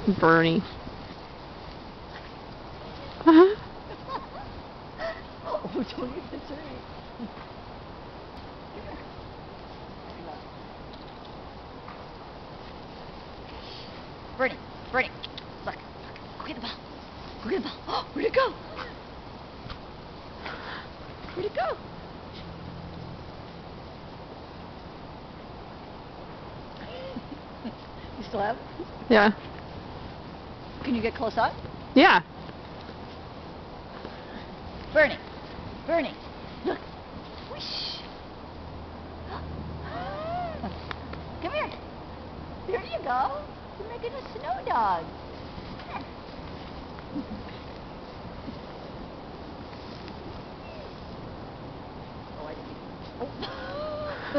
Bernie. Oh, don't eat the tree. Bernie, Bernie, look, go get the ball. Go get the ball. Oh, where'd it go? Where'd it go? You still have it? Yeah. Can you get close up? Yeah. Bernie, Bernie, look. Whoosh. Come here. There you go. You're making a snow dog. Oh, I didn't. Oh.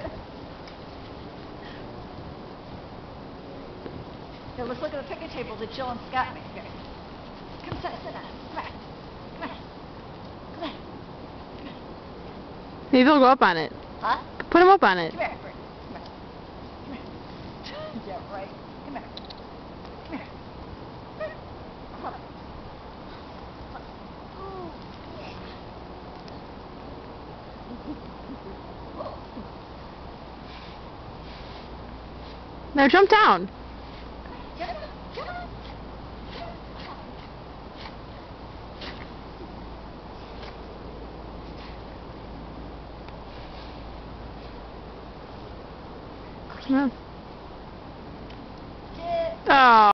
Here, let's look at the picnic table that Jill and Scott made. Here. Come sit on it. Come on. Come on. Come on. Maybe they'll go up on it. Huh? Put them up on it. Come here, Bert. Come here. Come here. Yeah, right. Come here. Come here. Come here. Oh, Now jump down. Yeah. Oh.